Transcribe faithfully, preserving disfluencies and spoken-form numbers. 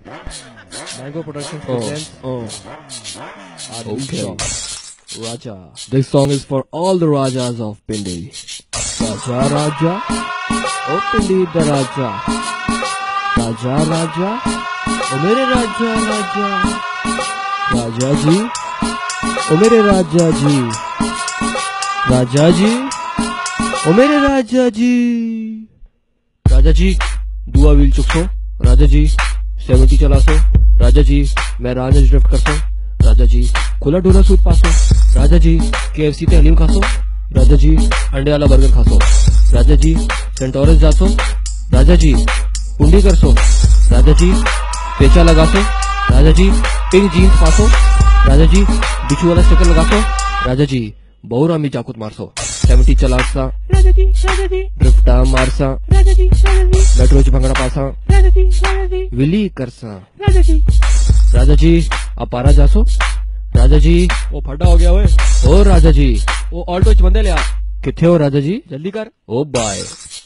Mango Productions Oh, presents oh, our new okay. song, Raja. This song is for all the Rajas of Pindi. Raja, Raja, oh Pindi the Raja. Raja, Raja, oh mere Raja, Raja. Raja ji, oh mere Raja ji. Raja ji, oh mere Raja ji. Raja ji, दुआ व्हील चुक सो. राजा जी seventy चला सो. राजा जी मैं राज drift कर सो. राजा जी खुला डोला suit पासो. राजा जी केएफसी ते हलीम खासो. राजा जी अंडे वाला बर्गर खासो. राजा जी सेंटोरस जासो. राजा जी पुंडी कर सो. राजा जी पेचा लगा सो. राजा जी पिंक जीन्स पासो. राजा जी बिचू वाला स्टिकर लगा सो. राजा जी बहुरामी जाकुत मारसो. सेवेंटी चला सा. राजा जी राजा जी ड्रिफ्टा मारसा. राजा जी राजा जी मेट्रो च भंगड़ा पासा. राजा जी राजा जी विली करसा. राजा जी राजा जी आप पारा जासो. राजा जी वो फटा हो गया ओए. ओ राजा जी वो ऑल्टो च बंदे ले आ. किथे हो राजा जी जल्दी कर. Oh bye.